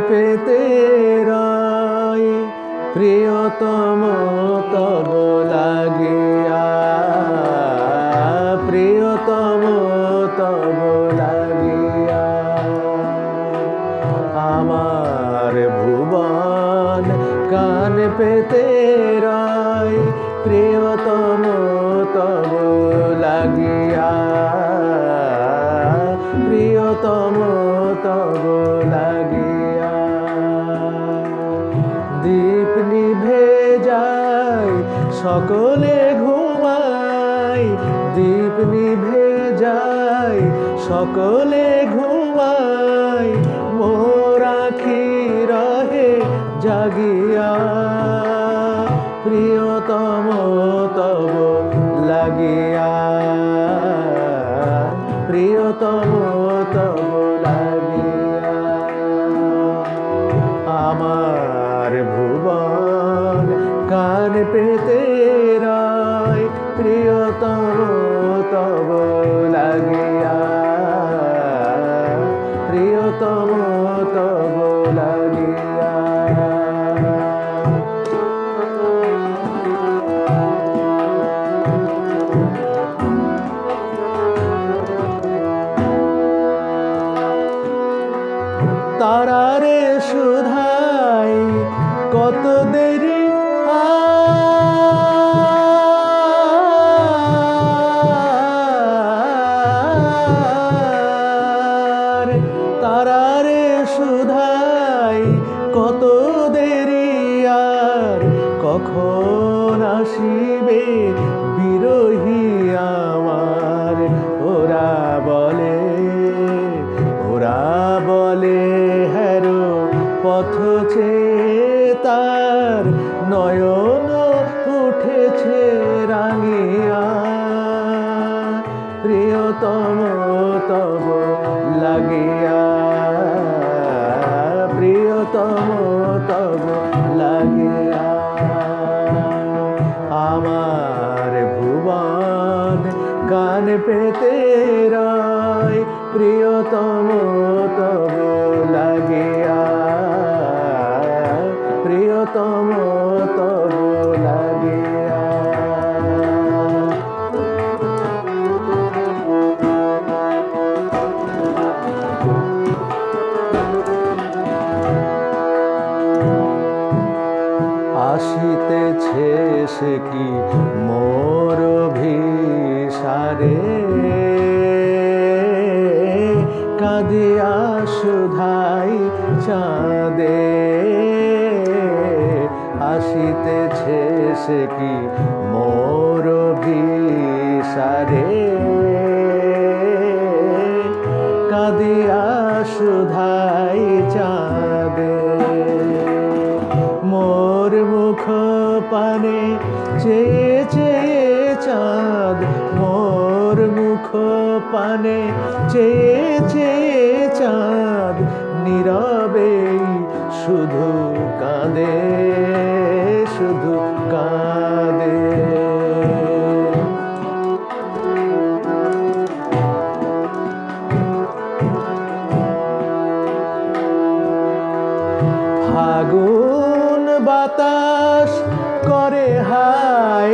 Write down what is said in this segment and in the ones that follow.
পেতে রয় প্রিয়তম তব লাগিয়া, প্রিয়তম তব লাগিয়া। আমার ভুবন কান পেতে রয় প্রিয়তম তব লাগিয়া, প্রিয়তম তব লাগিয়া। দীপ নিভে যায় সকলে ঘুমায়, দীপ নিভে যায় সকলে ঘুমায়, মোর আখি রহে জাগিয়া, প্রিয়তম তব লাগিয়া, প্রিয়তম তব লাগিয়া। আমার ভুবন কান পেতে রয় প্রিয়তম তব লাগিয়া, প্রিয়তম তব লাগিয়া। তারারে সুধাই কত দেরি আর, তারারে সুধাই কত দেরি আর, কখন আসিবে বিরহী আমার। ওরা বলে, ওরা বলে হেরো পথ চেয়ে তার নয়ন উঠেছে রাঙিয়া, প্রিয়তম তব লাগিয়া, প্রিয়তম তব লাগিয়া। আমার ভুবন কান পেতে রয় প্রিয়তম তব লাগিয়া, প্রিয়তম তব লাগিয়া। আসিতেছে সে কি মোর ভিসারে, কাঁদিয়া সুধাই চাঁদে, আসিতেছে সে কি মোর ভিসারে, কাঁদিয়া সুধাই চাঁদে। মোর মুখ পানে চেয়ে চেয়ে চাঁদ, মোর মুখ পানে চেয়ে চেয়ে চাঁদ, নীরবেই শুধু কাঁদে, শুধু কাঁদে। ফাগুন বাতাস করে হাই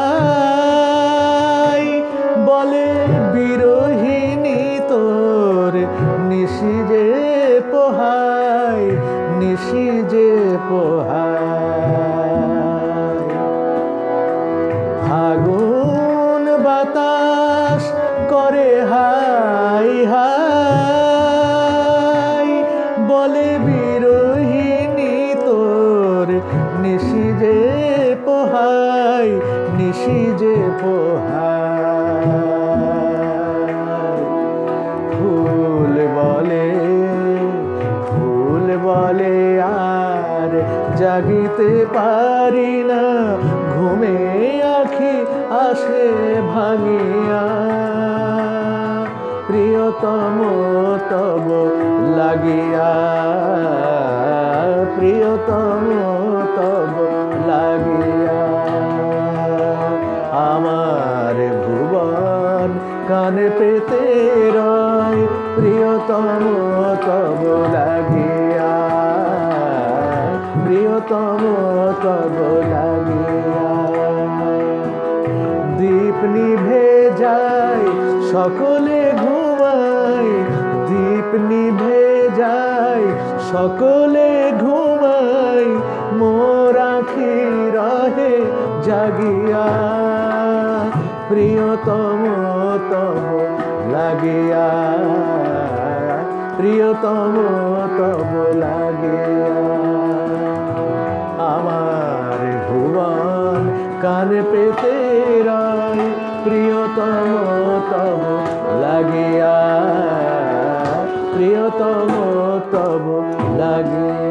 হাই, বলে বিরহিণী তোর নিশি যে পোহায়, নিশি যে পোহায়। ফাগুন বাতাস করে হাই হাই, বলে বিরহিণী তোর নিশি যে পোহায়, নিশি যে পোহায়। ফুল বলে, ফুল বলে আর জাগিতে পারি না, ঘুমে আখি আসে ভাঙিয়া, প্রিয়তম তব লাগিয়া, প্রিয়তম তব লাগিয়া। আমার ভুবন কান পেতে রয় প্রিয়তম তব লাগিয়া। প্রিয়তম তব লাগিয়া। দীপ নিভে যায় সকলে ঘুমায়, দীপ নিভে যায় সকলে ঘুমায়, মোর আঁখি রহে জাগিয়া। প্রিয়তম তব লাগিয়া, প্রিয়তম তব লাগিয়া। আমার ভুবন কানে পেতে রয়, প্রিয়তম তব লাগিয়া, প্রিয়তম তব লাগিয়া।